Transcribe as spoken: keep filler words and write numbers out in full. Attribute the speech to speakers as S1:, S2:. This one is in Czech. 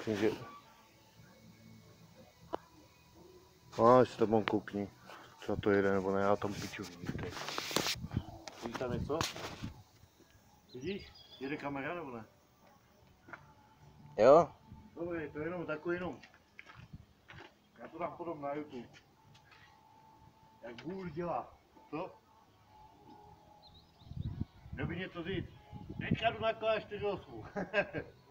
S1: Takže... No, jestli to mám koukni, co to jede nebo ne, já tam piču. Vidíš tam něco? Vidíš? Jede kamera nebo ne?
S2: Jo?
S1: Dobrý, to je jenom takový jenom. Já to dám potom na YouTube. Jak Google dělá. Co? Měl by něco říct. Teďka jdu na klášter osm.